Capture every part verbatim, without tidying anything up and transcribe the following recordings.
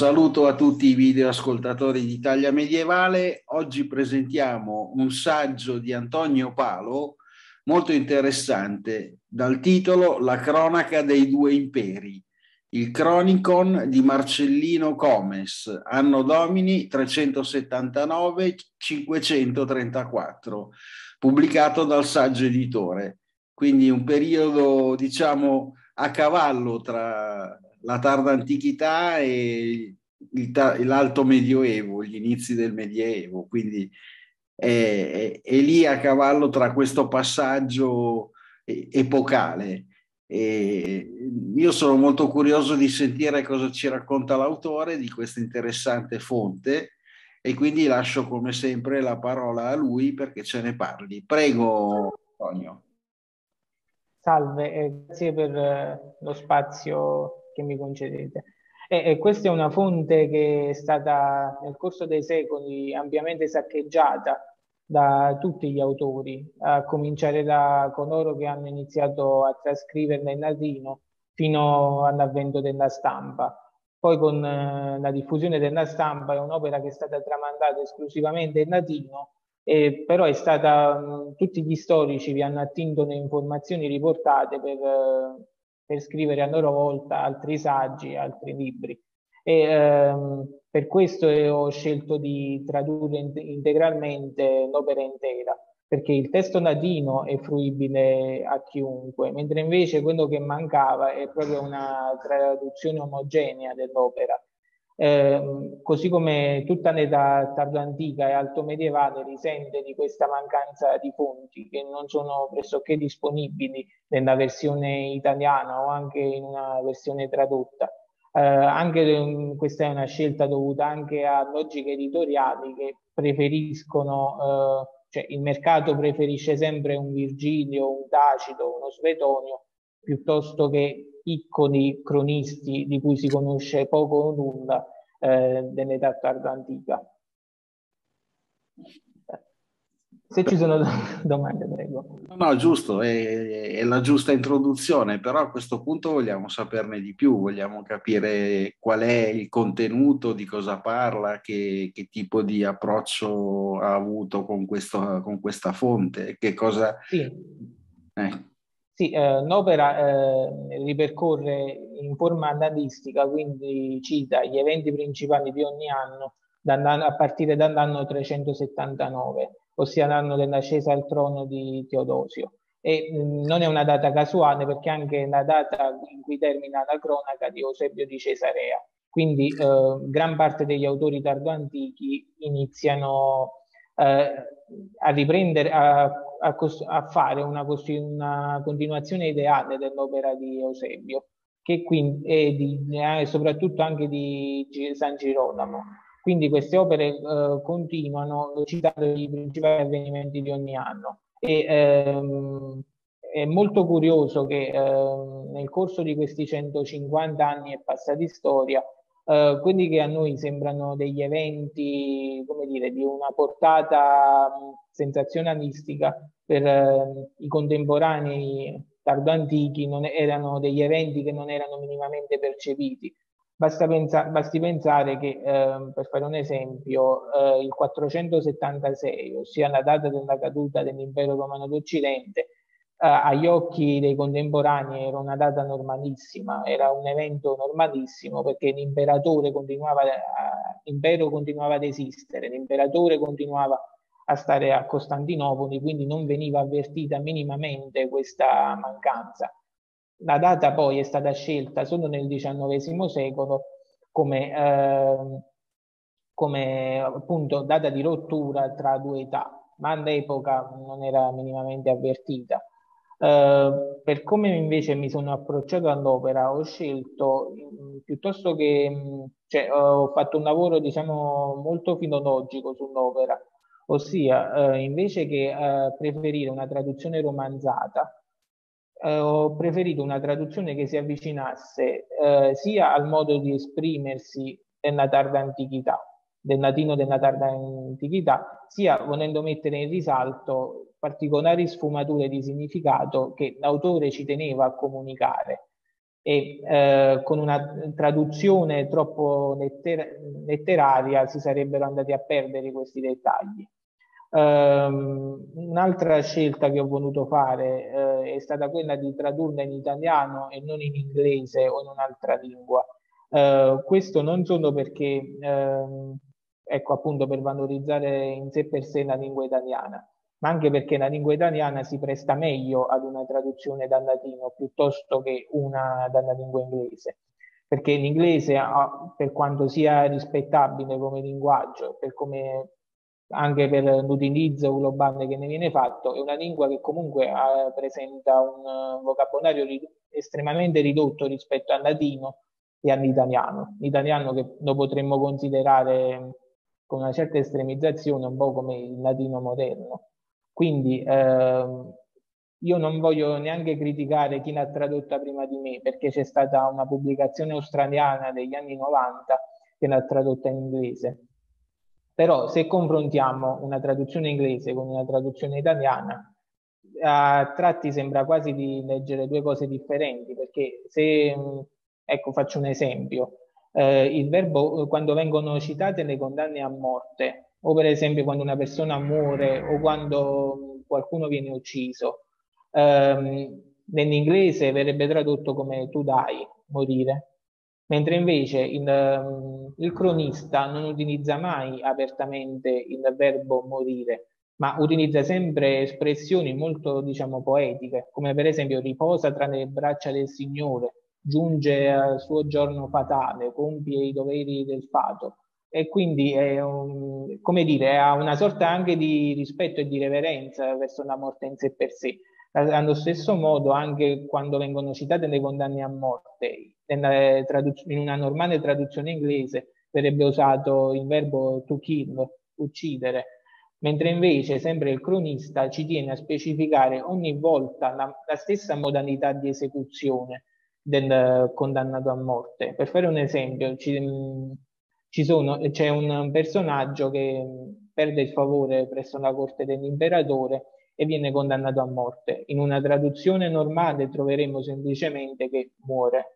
saluto a tutti i videoascoltatori di Italia Medievale. Oggi presentiamo un saggio di Antonio Palo molto interessante dal titolo La cronaca dei due imperi, il Chronicon di Marcellino Comes, anno domini trecentosettantanove cinquecentotrentaquattro, pubblicato dal Saggio Editore. Quindi un periodo, diciamo, a cavallo tra la tarda antichità e l'alto medioevo, gli inizi del medioevo, quindi è, è, è lì a cavallo tra questo passaggio epocale. E io sono molto curioso di sentire cosa ci racconta l'autore di questa interessante fonte e quindi lascio come sempre la parola a lui perché ce ne parli. Prego, Antonio. Salve, e grazie per eh, lo spazio che mi concedete. E, e questa è una fonte che è stata nel corso dei secoli ampiamente saccheggiata da tutti gli autori, a cominciare da coloro che hanno iniziato a trascriverla in latino fino all'avvento della stampa. Poi con eh, la diffusione della stampa è un'opera che è stata tramandata esclusivamente in latino. Eh, però è stata, mh, tutti gli storici vi hanno attinto le informazioni riportate per, eh, per scrivere a loro volta altri saggi, altri libri. E, ehm, per questo eh, ho scelto di tradurre in- integralmente l'opera intera, perché il testo latino è fruibile a chiunque, mentre invece quello che mancava è proprio una traduzione omogenea dell'opera. Eh, così come tutta l'età tardoantica e alto medievale risente di questa mancanza di fonti che non sono pressoché disponibili nella versione italiana o anche in una versione tradotta. Eh, anche um, questa è una scelta dovuta anche a logiche editoriali che preferiscono, eh, cioè il mercato preferisce sempre un Virgilio, un Tacito, uno Svetonio piuttosto che piccoli cronisti di cui si conosce poco o nulla eh, dell'età tarda antica. Se ci sono domande, prego. No, giusto, è, è la giusta introduzione, però a questo punto vogliamo saperne di più, vogliamo capire qual è il contenuto, di cosa parla, che, che tipo di approccio ha avuto con questo, con questa fonte, che cosa... Sì. eh. Sì, eh, l'opera eh, ripercorre in forma analistica, quindi cita gli eventi principali di ogni anno dall'anno- a partire dall'anno trecentosettantanove, ossia l'anno dell'ascesa al trono di Teodosio. E mh, non è una data casuale perché è anche la data in cui termina la cronaca di Eusebio di Cesarea. Quindi eh, gran parte degli autori tardoantichi iniziano eh, a riprendere, a, a, a fare una, una, continuazione ideale dell'opera di Eusebio, che quindi è di, eh, soprattutto anche di San Girolamo. Quindi queste opere eh, continuano citando i principali avvenimenti di ogni anno. E, ehm, è molto curioso che ehm, nel corso di questi centocinquanta anni e passati storia, Uh, quelli che a noi sembrano degli eventi, come dire, di una portata mh, sensazionalistica, per uh, i contemporanei tardoantichi non erano degli eventi che non erano minimamente percepiti. Basta pensa- basti pensare che, eh, per fare un esempio, eh, il quattrocentosettantasei, ossia la data della caduta dell'impero romano d'Occidente, eh, agli occhi dei contemporanei era una data normalissima, era un evento normalissimo perché l'imperatore continuava, a, l'impero continuava ad esistere, l'imperatore continuava a stare a Costantinopoli, quindi non veniva avvertita minimamente questa mancanza. La data poi è stata scelta solo nel diciannovesimo secolo come, eh, come appunto data di rottura tra due età, ma all'epoca non era minimamente avvertita. Uh, per come invece mi sono approcciato all'opera, ho scelto mh, piuttosto che, mh, cioè, ho fatto un lavoro, diciamo, molto filologico sull'opera, ossia, uh, invece che uh, preferire una traduzione romanzata, uh, ho preferito una traduzione che si avvicinasse uh, sia al modo di esprimersi nella tarda antichità, del latino della tarda antichità, sia volendo mettere in risalto particolari sfumature di significato che l'autore ci teneva a comunicare. e eh, con una traduzione troppo letter letteraria si sarebbero andati a perdere questi dettagli. Um, un'altra scelta che ho voluto fare eh, è stata quella di tradurla in italiano e non in inglese o in un'altra lingua. Uh, questo non solo perché, ehm, ecco, appunto, per valorizzare in sé per sé la lingua italiana, ma anche perché la lingua italiana si presta meglio ad una traduzione dal latino piuttosto che una dalla lingua inglese. Perché l'inglese, per quanto sia rispettabile come linguaggio, per come, anche per l'utilizzo globale che ne viene fatto, è una lingua che comunque eh, presenta un vocabolario rid estremamente ridotto rispetto al latino e all'italiano. L'italiano che lo potremmo considerare con una certa estremizzazione un po' come il latino moderno. Quindi ehm, io non voglio neanche criticare chi l'ha tradotta prima di me, perché c'è stata una pubblicazione australiana degli anni novanta che l'ha tradotta in inglese. Però se confrontiamo una traduzione inglese con una traduzione italiana, a tratti sembra quasi di leggere due cose differenti, perché se, ecco, faccio un esempio, eh, il verbo, quando vengono citate le condanne a morte, o per esempio quando una persona muore o quando qualcuno viene ucciso, ehm, nell'inglese verrebbe tradotto come to die, morire, mentre invece il, um, il cronista non utilizza mai apertamente il verbo morire, ma utilizza sempre espressioni molto, diciamo, poetiche, come per esempio riposa tra le braccia del Signore, giunge al suo giorno fatale, compie i doveri del fato. E quindi è un, come dire, ha una sorta anche di rispetto e di reverenza verso la morte in sé per sé. Allo stesso modo, anche quando vengono citate le condanne a morte, in una normale traduzione inglese verrebbe usato il verbo to kill, uccidere, mentre invece sempre il cronista ci tiene a specificare ogni volta la, la stessa modalità di esecuzione del condannato a morte. Per fare un esempio, ci, ci sono, c'è un personaggio che perde il favore presso la corte dell'imperatore e viene condannato a morte. In una traduzione normale troveremo semplicemente che muore.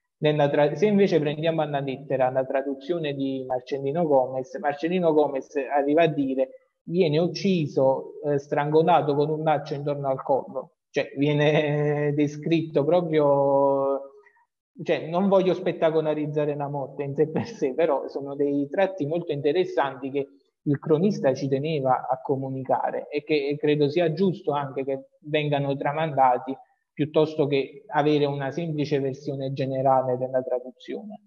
Se invece prendiamo alla lettera la traduzione di Marcellino Gomez, Marcellino Gomez arriva a dire viene ucciso eh, strangolato con un laccio intorno al collo, cioè viene descritto proprio, cioè non voglio spettacolarizzare la morte in sé per sé, però sono dei tratti molto interessanti che il cronista ci teneva a comunicare e che credo sia giusto anche che vengano tramandati piuttosto che avere una semplice versione generale della traduzione.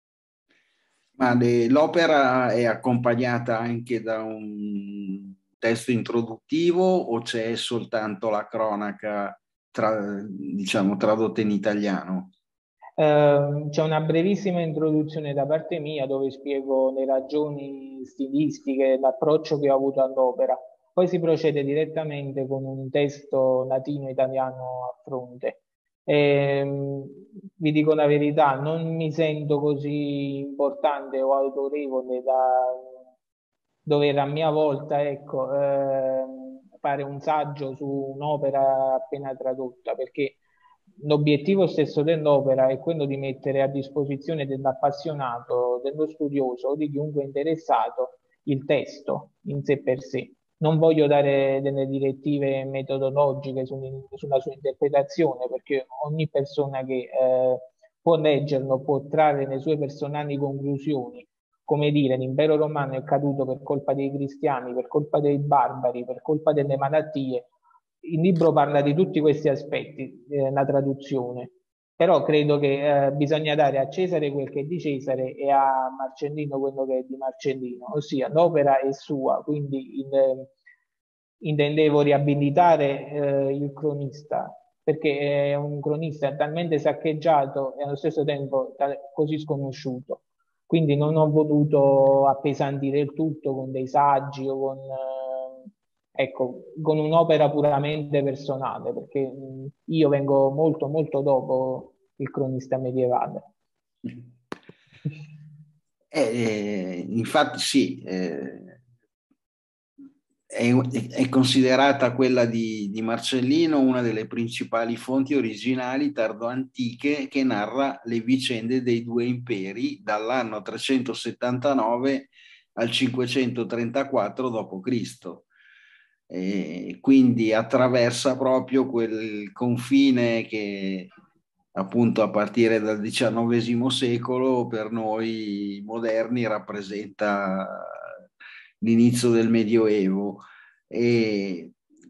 Ma l'opera è accompagnata anche da un testo introduttivo o c'è soltanto la cronaca, tra, diciamo, tradotta in italiano? Uh, c'è una brevissima introduzione da parte mia dove spiego le ragioni stilistiche, l'approccio che ho avuto all'opera. Poi si procede direttamente con un testo latino-italiano a fronte. E, vi dico la verità, non mi sento così importante o autorevole da dover a mia volta, ecco, eh, fare un saggio su un'opera appena tradotta, perché l'obiettivo stesso dell'opera è quello di mettere a disposizione dell'appassionato, dello studioso o di chiunque interessato il testo in sé per sé. Non voglio dare delle direttive metodologiche su, sulla sua interpretazione, perché ogni persona che eh, può leggerlo può trarre le sue personali conclusioni. Come dire, l'impero romano è caduto per colpa dei cristiani, per colpa dei barbari, per colpa delle malattie. Il libro parla di tutti questi aspetti, eh, la traduzione, però credo che eh, bisogna dare a Cesare quel che è di Cesare e a Marcellino quello che è di Marcellino, ossia l'opera è sua, quindi il, intendevo riabilitare eh, il cronista, perché è un cronista talmente saccheggiato e allo stesso tempo così sconosciuto. Quindi non ho voluto appesantire il tutto con dei saggi o con... Eh, ecco, con un'opera puramente personale, perché mh, io vengo molto, molto dopo il cronista medievale. Eh, infatti sì, eh, è, è considerata quella di, di Marcellino una delle principali fonti originali tardo-antiche che narra le vicende dei due imperi dall'anno trecentosettantanove al cinquecentotrentaquattro dopo Cristo. E quindi attraversa proprio quel confine che appunto a partire dal diciannovesimo secolo per noi moderni rappresenta l'inizio del Medioevo. E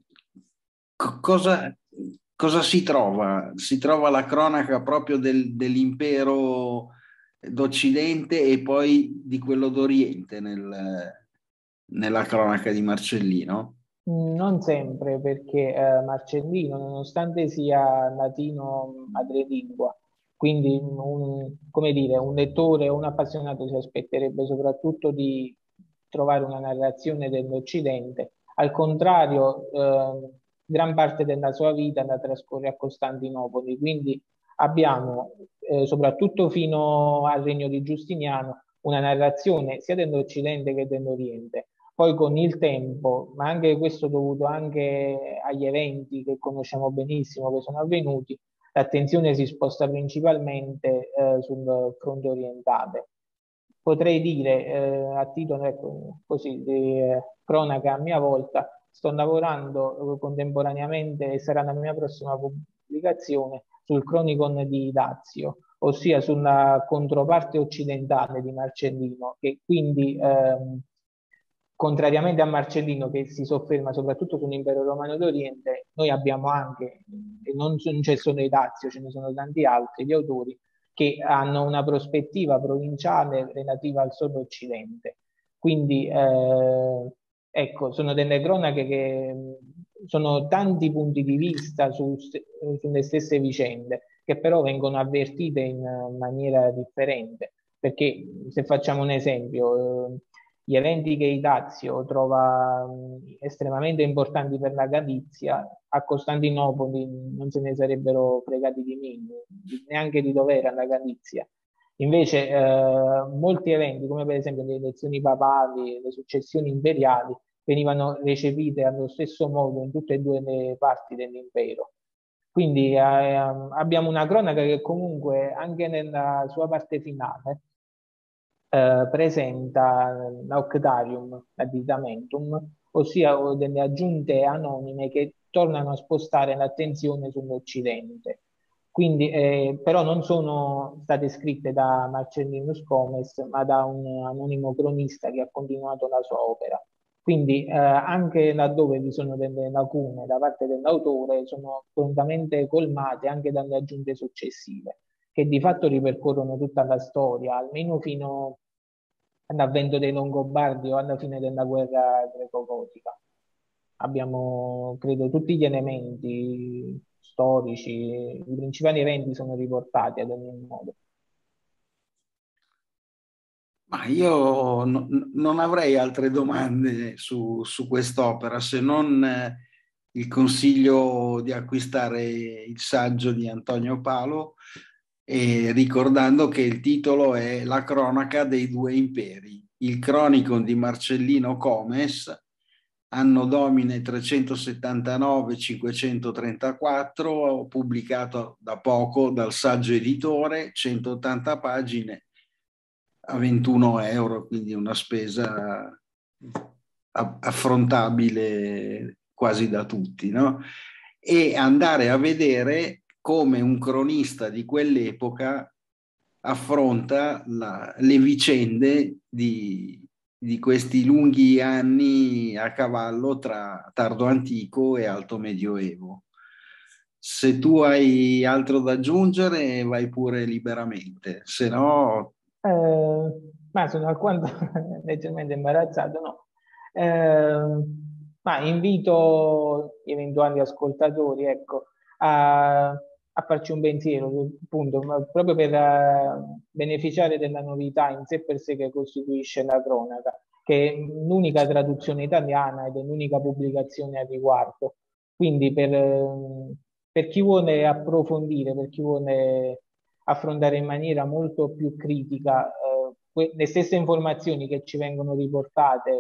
co- cosa, cosa si trova? Si trova la cronaca proprio del- dell'impero d'Occidente e poi di quello d'Oriente nel- nella cronaca di Marcellino. Non sempre, perché eh, Marcellino, nonostante sia latino madrelingua, quindi un, come dire, un lettore o un appassionato si aspetterebbe soprattutto di trovare una narrazione dell'Occidente. Al contrario, eh, gran parte della sua vita la trascorre a Costantinopoli, quindi abbiamo, eh, soprattutto fino al regno di Giustiniano, una narrazione sia dell'Occidente che dell'Oriente. Poi con il tempo, ma anche questo dovuto anche agli eventi che conosciamo benissimo che sono avvenuti, l'attenzione si sposta principalmente eh, sul fronte orientale. Potrei dire eh, a titolo ecco, così, di eh, cronaca a mia volta, sto lavorando eh, contemporaneamente e sarà la mia prossima pubblicazione sul Chronicon di Dazio, ossia sulla controparte occidentale di Marcellino, che quindi ehm, contrariamente a Marcellino che si sofferma soprattutto sull'impero romano d'Oriente, noi abbiamo anche, e non, non c'è solo Edazio, ce ne sono tanti altri, gli autori che hanno una prospettiva provinciale relativa al solo Occidente. Quindi, eh, ecco, sono delle cronache che sono tanti punti di vista su, sulle stesse vicende, che però vengono avvertite in maniera differente. Perché se facciamo un esempio, eh, gli eventi che Idazio trova mh, estremamente importanti per la Galizia, a Costantinopoli non se ne sarebbero fregati di meno, neanche di dov'era la Galizia. Invece eh, molti eventi, come per esempio le elezioni papali, le successioni imperiali, venivano recepite allo stesso modo in tutte e due le parti dell'impero. Quindi eh, abbiamo una cronaca che comunque anche nella sua parte finale eh, presenta l'Octarium, l'additamentum, ossia delle aggiunte anonime che tornano a spostare l'attenzione sull'Occidente. Quindi, eh, però non sono state scritte da Marcellinus Comes, ma da un anonimo cronista che ha continuato la sua opera. Quindi eh, anche laddove vi sono delle lacune da parte dell'autore, sono prontamente colmate anche dalle aggiunte successive, che di fatto ripercorrono tutta la storia, almeno fino all'avvento dei Longobardi o alla fine della guerra greco-gotica. Abbiamo, credo, tutti gli elementi storici, i principali eventi sono riportati ad ogni modo. Ma io no- non avrei altre domande su, su quest'opera se non eh, il consiglio di acquistare il saggio di Antonio Palo e ricordando che il titolo è La cronaca dei due imperi, il Chronicon di Marcellino Comes, anno domine trecentosettantanove cinquecentotrentaquattro, pubblicato da poco dal Saggio Editore, centottanta pagine a ventuno euro, quindi una spesa affrontabile quasi da tutti, no? E andare a vedere come un cronista di quell'epoca affronta la, le vicende di, di questi lunghi anni a cavallo tra tardo antico e alto medioevo. Se tu hai altro da aggiungere, vai pure liberamente, se no. Eh, ma sono alquanto leggermente imbarazzato, no? Eh, ma invito gli eventuali ascoltatori, ecco, a, a farci un pensiero, appunto, ma proprio per eh, beneficiare della novità in sé per sé che costituisce la cronaca, che è l'unica traduzione italiana ed è l'unica pubblicazione a riguardo. Quindi per, eh, per chi vuole approfondire, per chi vuole affrontare in maniera molto più critica eh, que- le stesse informazioni che ci vengono riportate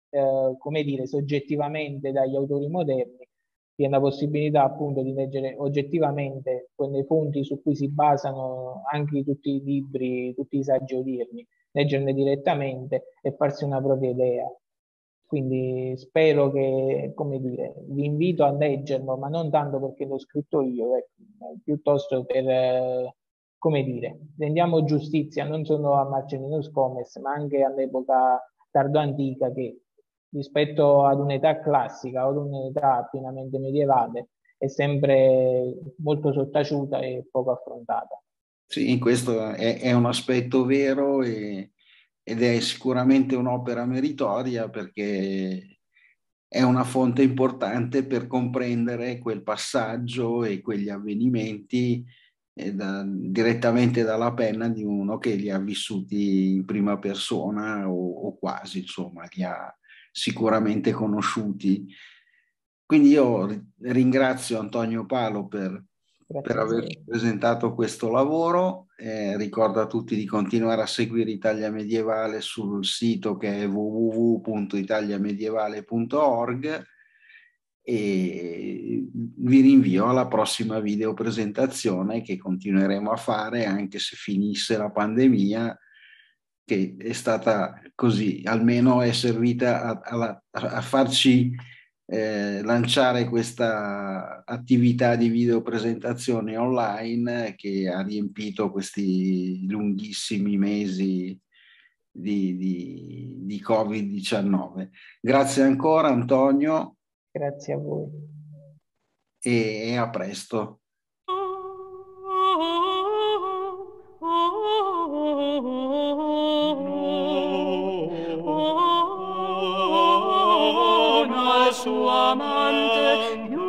eh, come dire, soggettivamente dagli autori moderni, tiene la possibilità appunto di leggere oggettivamente quelle fonti su cui si basano anche tutti i libri, tutti i saggi odierni, leggerne direttamente e farsi una propria idea. Quindi spero che, come dire, vi invito a leggerlo, ma non tanto perché l'ho scritto io, ecco, piuttosto per, eh, come dire, rendiamo giustizia non solo a Marcellinus Comes, ma anche all'epoca tardo-antica che rispetto ad un'età classica o ad un'età pienamente medievale è sempre molto sottaciuta e poco affrontata. Sì, questo è, è un aspetto vero e, ed è sicuramente un'opera meritoria perché è una fonte importante per comprendere quel passaggio e quegli avvenimenti eh, da, direttamente dalla penna di uno che li ha vissuti in prima persona o, o quasi, insomma, li ha sicuramente conosciuti. Quindi io ringrazio Antonio Palo per, per Grazie a averci voi. presentato questo lavoro. Eh, ricordo a tutti di continuare a seguire Italia Medievale sul sito che è w w w punto italiamedievale punto org e vi rinvio alla prossima video presentazione che continueremo a fare anche se finisse la pandemia, che è stata così, almeno è servita a, a, a farci eh, lanciare questa attività di video presentazione online che ha riempito questi lunghissimi mesi di, di, di covid diciannove. Grazie ancora Antonio Grazie a voi. e, e a presto. Sua amante